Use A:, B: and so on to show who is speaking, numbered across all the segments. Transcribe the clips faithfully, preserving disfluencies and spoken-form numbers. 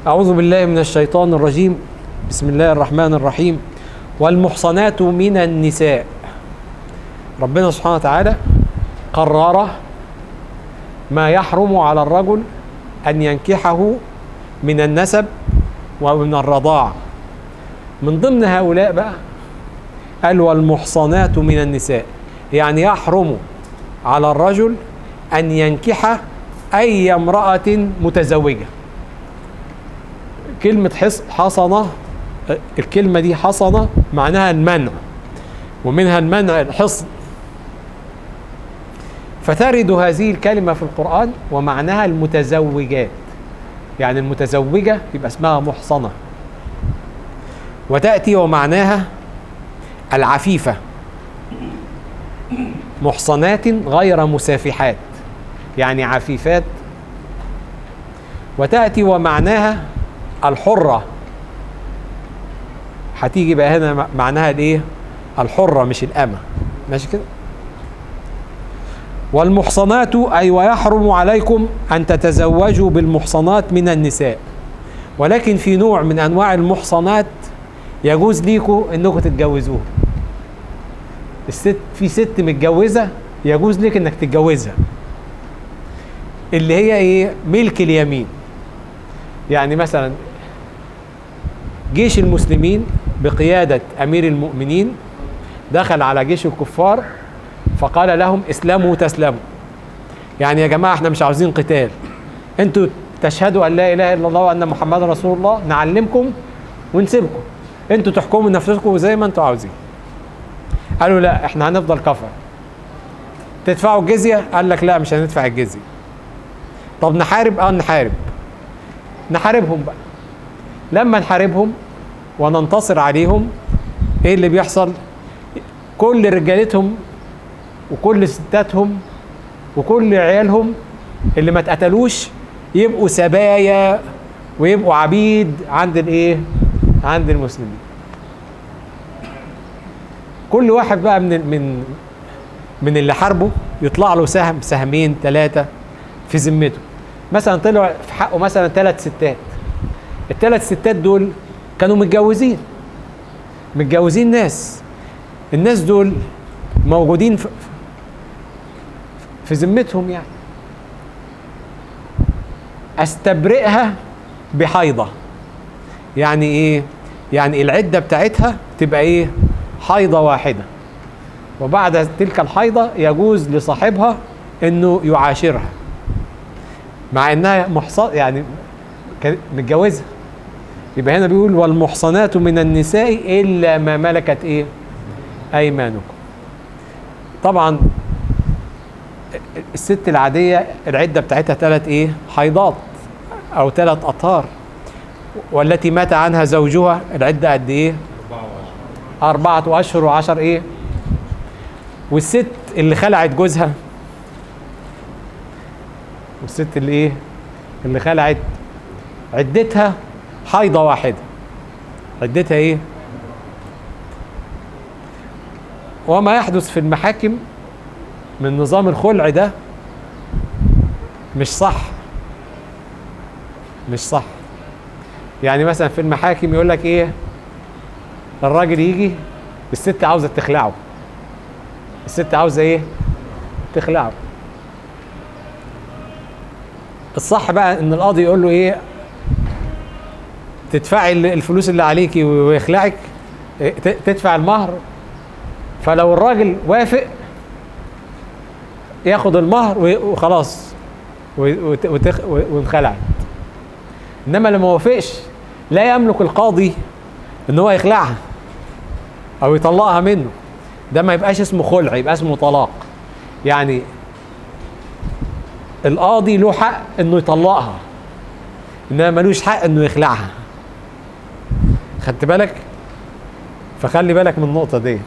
A: أعوذ بالله من الشيطان الرجيم. بسم الله الرحمن الرحيم. والمحصنات من النساء، ربنا سبحانه وتعالى قرر ما يحرم على الرجل أن ينكحه من النسب ومن الرضاع. من ضمن هؤلاء بقى قال والمحصنات من النساء، يعني يحرم على الرجل أن ينكح أي امرأة متزوجة. كلمة حصنة، الكلمة دي حصنة معناها المنع، ومنها المنع الحصن، فترد هذه الكلمة في القرآن ومعناها المتزوجات، يعني المتزوجة يبقى اسمها محصنة. وتأتي ومعناها العفيفة، محصنات غير مسافحات، يعني عفيفات. وتأتي ومعناها الحرة، هتيجي بقى هنا معناها الايه؟ الحرة مش الأمة، ماشي كده؟ والمحصنات أي ويحرم عليكم أن تتزوجوا بالمحصنات من النساء، ولكن في نوع من أنواع المحصنات يجوز ليكم انكم تتجوزوها. الست، في ست متجوزة يجوز لك انك تتجوزها، اللي هي ايه؟ ملك اليمين. يعني مثلا جيش المسلمين بقيادة أمير المؤمنين دخل على جيش الكفار فقال لهم اسلموا تسلموا، يعني يا جماعة احنا مش عاوزين قتال، انتوا تشهدوا أن لا إله إلا الله وأن محمد رسول الله، نعلمكم ونسيبكم، انتوا تحكموا نفسكم زي ما انتوا عاوزين. قالوا لا احنا هنفضل كفر. تدفعوا الجزية؟ قال لك لا مش هندفع الجزية. طب نحارب؟ اه نحارب. نحاربهم بقى. لما نحاربهم وننتصر عليهم ايه اللي بيحصل؟ كل رجالتهم وكل ستاتهم وكل عيالهم اللي ما اتقتلوش يبقوا سبايا ويبقوا عبيد عند الايه؟ عند المسلمين. كل واحد بقى من من من اللي حاربه يطلع له سهم سهمين ثلاثة في ذمته. مثلا طلعوا في حقه مثلا ثلاث ستات، الثلاث ستات دول كانوا متجوزين متجوزين ناس، الناس دول موجودين في, في ذمتهم، يعني استبرئها بحيضة. يعني ايه؟ يعني العدة بتاعتها تبقى ايه؟ حيضة واحدة، وبعد تلك الحيضة يجوز لصاحبها انه يعاشرها مع انها محصن، يعني متجوزها. يبقى هنا بيقول والمحصنات من النساء الا ما ملكت ايه؟ ايمانكم. طبعا الست العادية العدة بتاعتها ثلاث ايه؟ حيضات او ثلاث اطهار. والتي مات عنها زوجها العدة قد ايه؟ أربعة أشهر وعشر ايه؟ والست اللي خلعت جوزها، والست اللي ايه؟ اللي خلعت عدتها حيضة واحدة، عدتها ايه؟ وما يحدث في المحاكم من نظام الخلع ده مش صح، مش صح. يعني مثلا في المحاكم يقول لك ايه؟ الراجل يجي الست عاوزة تخلعه، الست عاوزة ايه؟ تخلعه. الصح بقى ان القاضي يقول له ايه؟ تدفعي الفلوس اللي عليكي ويخلعك، تدفع المهر. فلو الراجل وافق ياخد المهر وخلاص وانخلعت. انما لما وافقش لا يملك القاضي ان هو يخلعها او يطلقها منه. ده ما يبقاش اسمه خلع، يبقى اسمه طلاق. يعني القاضي له حق انه يطلقها، انما ملوش حق انه يخلعها. خدت بالك؟ فخلي بالك من النقطة دي.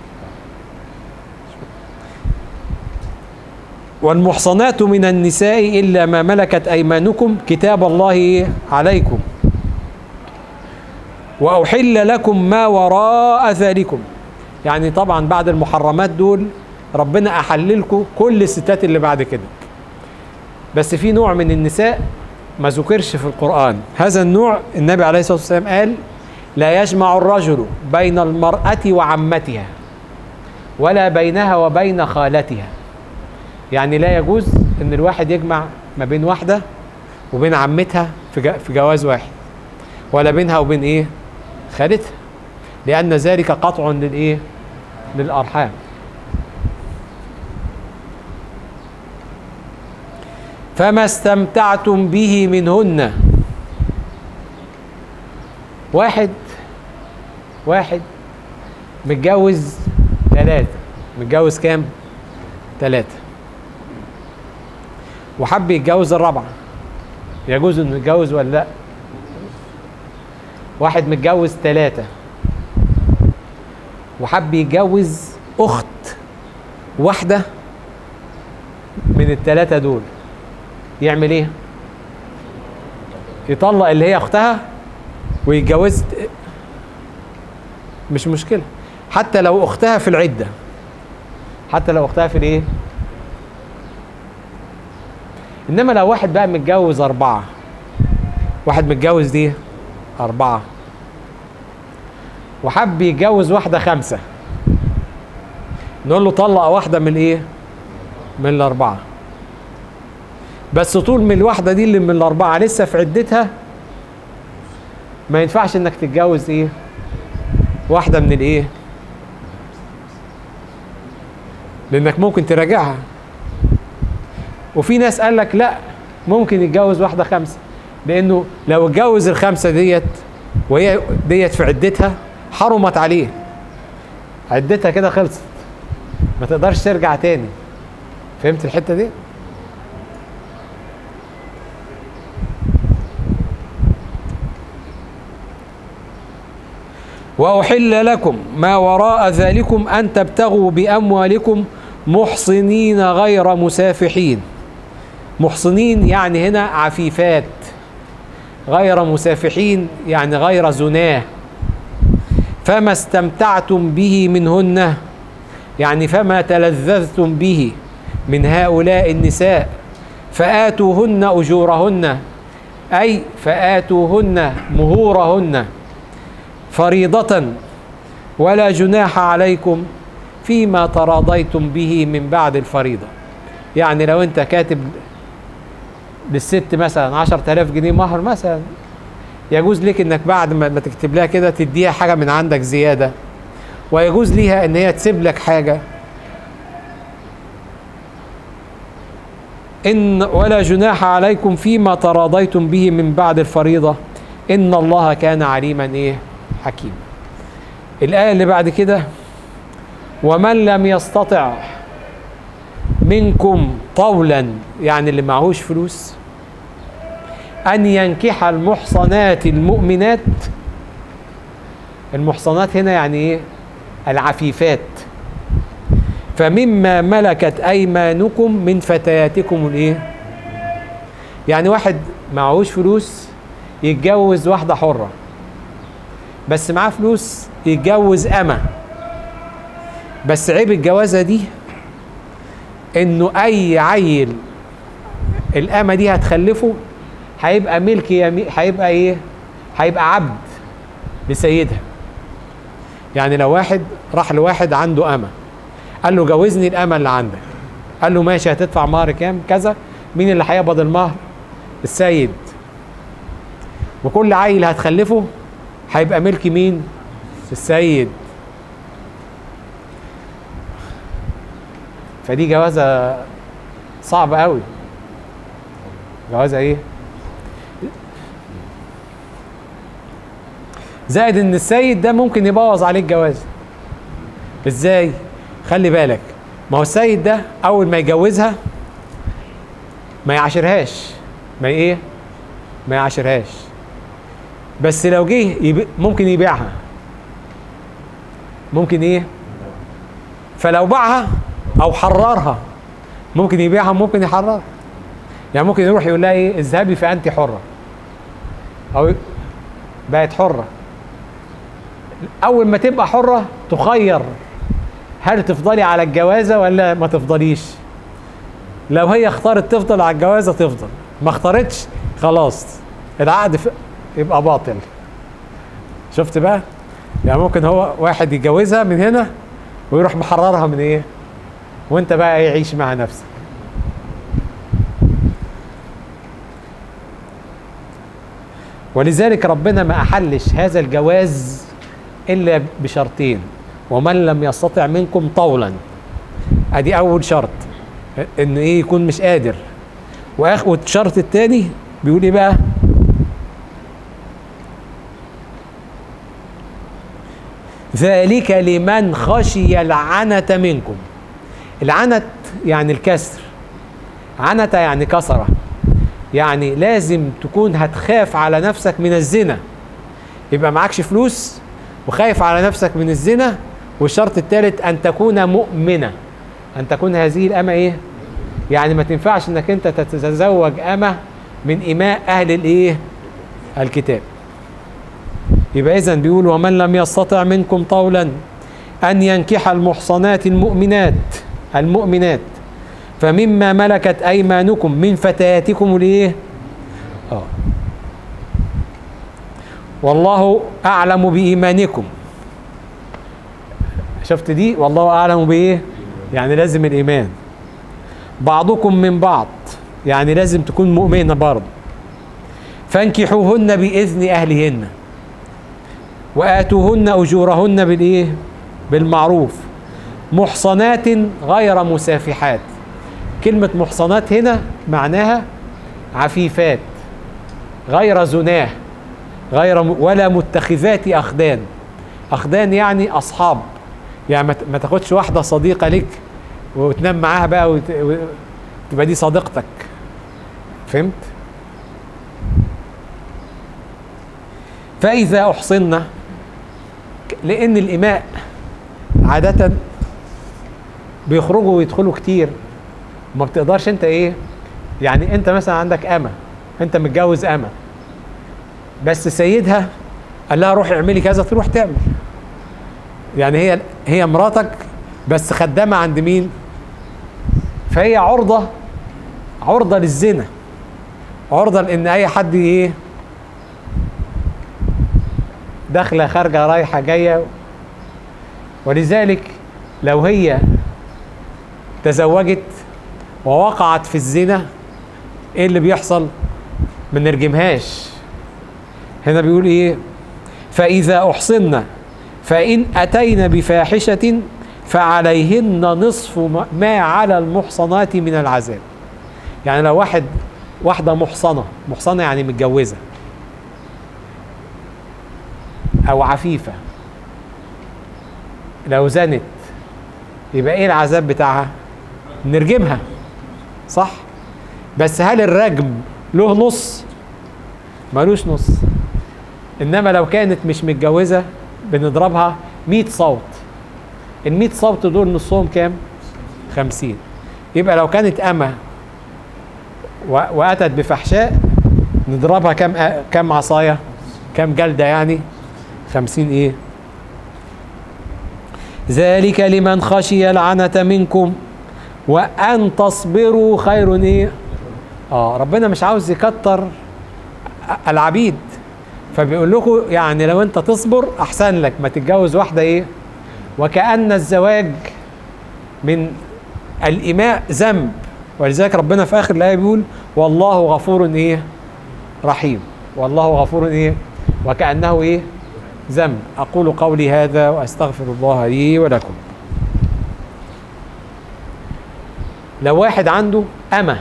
A: والمحصنات من النساء إلا ما ملكت أيمانكم كتاب الله عليكم وأحل لكم ما وراء ذلكم. يعني طبعا بعد المحرمات دول ربنا أحل لكم كل الستات اللي بعد كده، بس في نوع من النساء ما ذكرش في القرآن. هذا النوع النبي عليه الصلاة والسلام قال لا يجمع الرجل بين المرأة وعمتها ولا بينها وبين خالتها. يعني لا يجوز ان الواحد يجمع ما بين واحدة وبين عمتها في في جواز واحد، ولا بينها وبين ايه خالتها، لأن ذلك قطع للايه للأرحام. فما استمتعتم به منهن. واحد واحد متجوز ثلاثة، متجوز كام؟ ثلاثة، وحب يتجوز الرابعة، يجوز انه يتجوز ولا لا؟ واحد متجوز ثلاثة وحب يتجوز أخت واحدة من الثلاثة دول، يعمل ايه؟ يطلق اللي هي اختها ويتجوز. مش مشكلة حتى لو اختها في العدة، حتى لو اختها في الايه. انما لو واحد بقى متجوز اربعة، واحد متجوز دي اربعة وحب يتجوز واحدة خمسة، نقول له طلق واحدة من الايه من الاربعة، بس طول من الواحدة دي اللي من الأربعة لسه في عدتها ما ينفعش إنك تتجوز إيه؟ واحدة من الإيه؟ لأنك ممكن تراجعها. وفي ناس قال لك لا، ممكن يتجوز واحدة خمسة، لأنه لو اتجوز الخمسة ديت وهي ديت في عدتها حرمت عليه، عدتها كده خلصت، ما تقدرش ترجع تاني. فهمت الحتة دي؟ وأحل لكم ما وراء ذلكم أن تبتغوا بأموالكم محصنين غير مسافحين. محصنين يعني هنا عفيفات، غير مسافحين يعني غير زناه. فما استمتعتم به منهن يعني فما تلذذتم به من هؤلاء النساء فآتوهن أجورهن، أي فآتوهن مهورهن فريضة ولا جناح عليكم فيما تراضيتم به من بعد الفريضة. يعني لو انت كاتب للست مثلا عشرة آلاف جنيه مهر مثلا، يجوز لك انك بعد ما تكتب لها كده تديها حاجة من عندك زيادة، ويجوز ليها ان هي تسيب لك حاجة. إن ولا جناح عليكم فيما تراضيتم به من بعد الفريضة إن الله كان عليما إيه حكيم. الآية اللي بعد كده ومن لم يستطع منكم طولا، يعني اللي معهوش فلوس، أن ينكح المحصنات المؤمنات. المحصنات هنا يعني إيه؟ العفيفات. فمما ملكت أيمانكم من فتياتكم الإيه؟ يعني واحد معهوش فلوس يتجوز واحدة حرة، بس معاه فلوس يتجوز أمة. بس عيب الجوازة دي إنه أي عيل الأمة دي هتخلفه هيبقى ملك يمين، هيبقى إيه؟ هيبقى عبد لسيدها. يعني لو واحد راح لواحد عنده أمة قال له جوزني الأمة اللي عندك، قال له ماشي، هتدفع مهر كام؟ كذا. مين اللي هيقبض المهر؟ السيد. وكل عيل هتخلفه هيبقى ملك مين؟ السيد. فدي جوازة صعبة قوي. جوازة ايه؟ زائد ان السيد ده ممكن يبوظ عليك جواز. ازاي؟ خلي بالك، ما هو السيد ده اول ما يجوزها ما يعاشرهاش، ما ايه؟ ما يعاشرهاش. بس لو جه يب... ممكن يبيعها، ممكن ايه؟ فلو باعها او حررها، ممكن يبيعها ممكن يحررها. يعني ممكن يروح يقول لها ايه؟ اذهبي فانت حرة، او بقت حرة. اول ما تبقى حرة تخير هل تفضلي على الجوازة ولا ما تفضليش. لو هي اختارت تفضل على الجوازة تفضل، ما اختارتش خلاص العقد يبقى باطل. شفت بقى؟ يعني ممكن هو واحد يتجوزها من هنا ويروح محررها من ايه؟ وانت بقى يعيش مع نفسك. ولذلك ربنا ما أحلش هذا الجواز إلا بشرطين: ومن لم يستطع منكم طولا، ادي اول شرط، ان ايه؟ يكون مش قادر. والشرط الثاني بيقول ايه بقى؟ ذلك لمن خشي العنة منكم. العنت يعني الكسر، عنت يعني كسرة، يعني لازم تكون هتخاف على نفسك من الزنا، يبقى معكش فلوس وخايف على نفسك من الزنا. والشرط الثالث أن تكون مؤمنة، أن تكون هذه الأمة إيه؟ يعني ما تنفعش إنك أنت تتزوج أمة من إماء أهل الإيه؟ الكتاب. يبقى إذن بيقول: ومن لم يستطع منكم طولا أن ينكح المحصنات المؤمنات المؤمنات فمما ملكت أيمانكم من فتياتكم الإيه؟ آه والله أعلم بإيمانكم. شفت دي؟ والله أعلم بإيه؟ يعني لازم الإيمان. بعضكم من بعض، يعني لازم تكون مؤمنة برضه. فانكحوهن بإذن أهلهن وآتوهن أجورهن بالإيه؟ بالمعروف، محصنات غير مسافحات. كلمة محصنات هنا معناها عفيفات، غير زناه، غير ولا متخذات أخدان. أخدان يعني أصحاب، يعني ما تاخدش واحدة صديقة لك وتنام معاها بقى وتبقى دي صديقتك. فهمت؟ فإذا أحصنا، لأن الإماء عادة بيخرجوا ويدخلوا كتير، ما بتقدرش أنت إيه؟ يعني أنت مثلا عندك أمة، أنت متجوز أمة، بس سيدها قال لها روحي اعملي كذا، تروح تعمل. يعني هي هي مراتك بس خدامة عند مين؟ فهي عرضة عرضة للزنا، عرضة لأن أي حد إيه؟ داخلة خارجة رايحة جاية. ولذلك لو هي تزوجت ووقعت في الزنا، ايه اللي بيحصل؟ ما نرجمهاش. هنا بيقول ايه؟ فإذا أحصنا فإن أتينا بفاحشة فعليهن نصف ما على المحصنات من العذاب. يعني لو واحد واحدة محصنة، محصنة يعني متجوزة أو عفيفة، لو زنت يبقى ايه العذاب بتاعها؟ نرجمها، صح؟ بس هل الرجم له نص؟ مالوش نص. انما لو كانت مش متجوزة بنضربها مية صوت. المية صوت دول نصهم كام؟ خمسين. يبقى لو كانت أمة وأتت بفحشاء نضربها كام كام عصاية؟ كام جلدة يعني؟ خمسين ايه؟ ذلك لمن خشي العنة منكم وأن تصبروا خير ايه؟ اه ربنا مش عاوز يكتر العبيد، فبيقول لكم يعني لو انت تصبر احسن لك ما تتجوز واحدة ايه؟ وكأن الزواج من الإماء ذنب. ولذلك ربنا في آخر الآية بيقول والله غفور ايه؟ رحيم. والله غفور ايه؟ وكأنه ايه؟ ذنب. أقول قولي هذا وأستغفر الله لي ولكم. لو واحد عنده أمة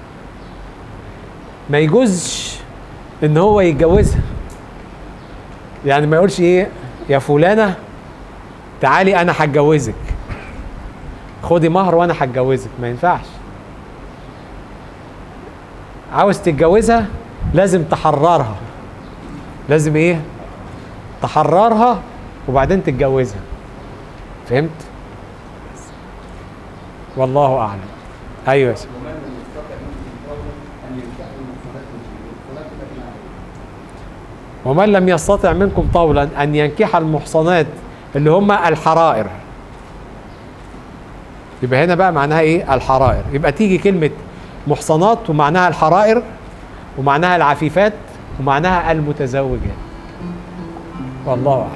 A: ما يجوزش إن هو يتجوزها، يعني ما يقولش إيه يا فلانة تعالي أنا هتجوزك، خدي مهر وأنا هتجوزك، ما ينفعش. عاوز تتجوزها لازم تحررها، لازم إيه؟ تحررها وبعدين تتجوزها. فهمت؟ والله اعلم. ايوه يا سيدي. ومن لم يستطع منكم طولا ان ينكح المحصنات اللي هم الحرائر. يبقى هنا بقى معناها ايه؟ الحرائر. يبقى تيجي كلمة محصنات ومعناها الحرائر، ومعناها العفيفات ومعناها المتزوجات. والله أعلم.